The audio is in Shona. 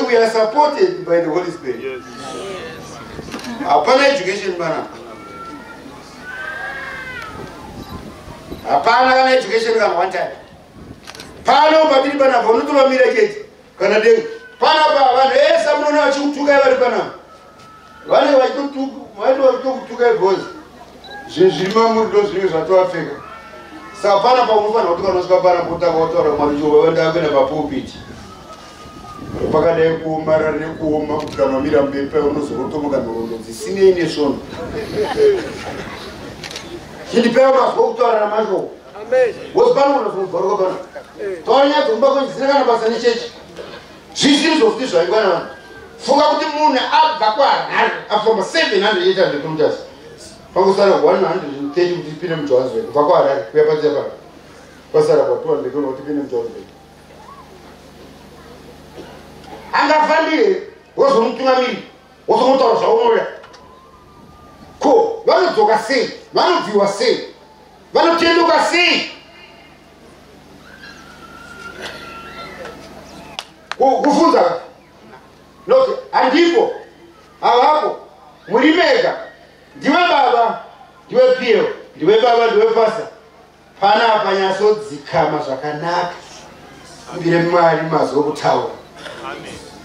we are supported by the Holy Spirit. Yes. Upon education, bana. Upon education, can one time. Pano, Pati Bana, Bonuto Miracate, Canada. Pana, someone else together, Bana. Why do I took together boys? Je remember those news at all figure. Sapana Pamufa, not going to Scapana, Puta, or Marujo, and I'm going to pulpit. Pagade Kumara, Nekuma, Kamira, Peperos, Rotomogan, the senior nation. He depends on Doctor Ramajo. Was Baron of Borgobana. Tonya, Tumbago, Zana Church. She seems of this, I'm going to forget the moon up backward from 700 years to come just. Pangosara 100 take you to Pinham Johnson. Backward, Pepper. Pasara about 12, they go to Pinham Johnson. And that family was on Tunami, was on Toros. Cool. One of you are saying, one of you are saying, one of you are saying. Kufunza. Look, and people, our Murimega, Diwe Baba, Diwe Pio, Diwe Baba, Diwe Pasa, Pana Panaso, Zikama, Zakanak, Biremari Mazo Tower. Amen.